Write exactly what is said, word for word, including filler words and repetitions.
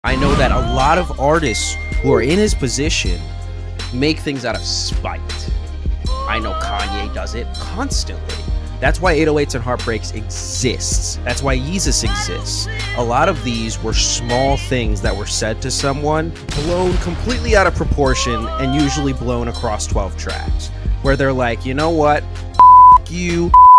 I know that a lot of artists who are in his position make things out of spite. I know Kanye does it constantly. That's why eight oh eights and Heartbreaks exists. That's why Yeezus exists. A lot of these were small things that were said to someone, blown completely out of proportion, and usually blown across twelve tracks. Where they're like, you know what? F you,